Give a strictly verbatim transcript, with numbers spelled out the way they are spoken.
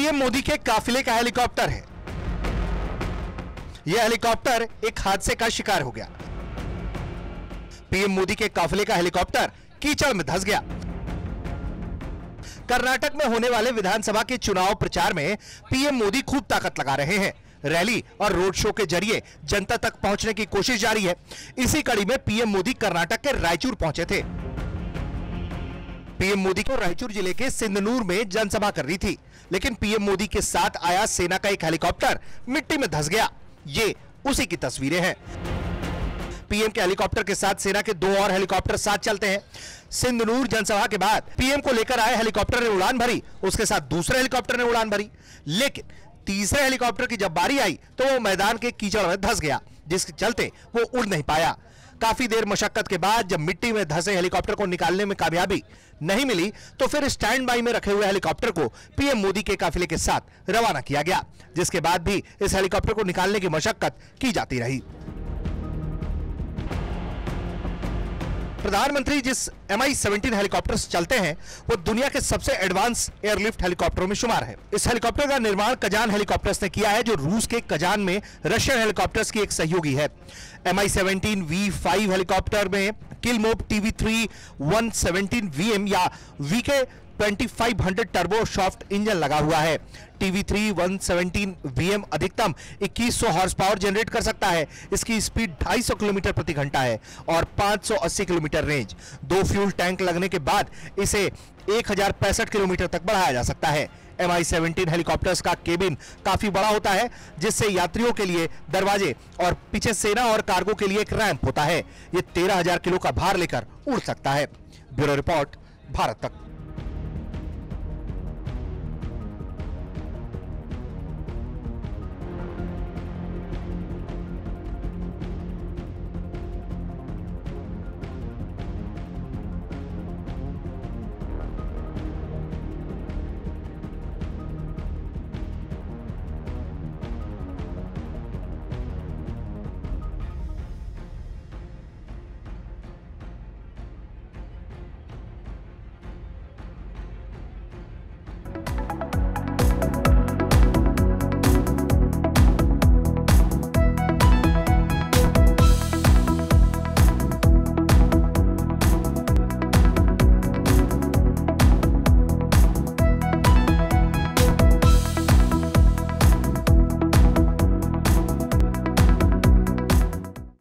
PM Modi के काफिले का हेलीकॉप्टर है। यह हेलीकॉप्टर एक हादसे का शिकार हो गया। पीएम मोदी के काफिले का हेलीकॉप्टर कीचड़ में धंस गया। कर्नाटक में होने वाले विधानसभा के चुनाव प्रचार में पीएम मोदी खूब ताकत लगा रहे हैं। रैली और रोड शो के जरिए जनता तक पहुंचने की कोशिश जारी है। इसी कड़ी में पीएम मोदी कर्नाटक के रायचूर पहुंचे थे। पीएम मोदी को रायचूर जिले के सिंधनूर में जनसभा करनी थी, लेकिन पीएम मोदी के साथ आया सेना का एक हेलीकॉप्टर मिट्टी में धंस गया। ये उसी की तस्वीरें हैं। पीएम के हेलीकॉप्टर के साथ सेना के दो और हेलीकॉप्टर साथ चलते हैं। सिंधनूर जनसभा के बाद पीएम को लेकर आए हेलीकॉप्टर ने उड़ान भरी, उसके साथ दूसरे हेलीकॉप्टर ने उड़ान भरी, लेकिन तीसरे हेलीकॉप्टर की जब बारी आई तो वो मैदान के कीचड़ में धंस गया, जिसके चलते वो उड़ नहीं पाया। काफी देर मशक्कत के बाद जब मिट्टी में धंसे हेलीकॉप्टर को निकालने में कामयाबी नहीं मिली तो फिर स्टैंड बाई में रखे हुए हेलीकॉप्टर को पीएम मोदी के काफिले के साथ रवाना किया गया, जिसके बाद भी इस हेलीकॉप्टर को निकालने की मशक्कत की जाती रही। प्रधानमंत्री जिस एम आई सेवनटीन हेलीकॉप्टर से चलते हैं वो दुनिया के सबसे एडवांस एयरलिफ्ट हेलीकॉप्टरों में शुमार है। इस हेलीकॉप्टर का निर्माण कजान हेलीकॉप्टर्स ने किया है, जो रूस के कजान में रशियन हेलीकॉप्टर्स की एक सहयोगी है। M I seventeen V five helicopter में Klimov T V three one seventeen V M या V K twenty five hundred turboshaft engine लगा हुआ है। T V three one seventeen V M अधिकतम इक्कीस सौ हॉर्स पावर जनरेट कर सकता है। इसकी स्पीड दो सौ पचास किलोमीटर प्रति घंटा है और पाँच सौ अस्सी किलोमीटर रेंज। दो फ्यूल टैंक लगने के बाद इसे एक हजार पैंसठ किलोमीटर तक बढ़ाया जा सकता है। एम आई सेवनटीन हेलीकॉप्टर्स का केबिन काफी बड़ा होता है, जिससे यात्रियों के लिए दरवाजे और पीछे सेना और कार्गो के लिए एक रैंप होता है। ये तेरह हजार किलो का भार लेकर उड़ सकता है। ब्यूरो रिपोर्ट, भारत तक।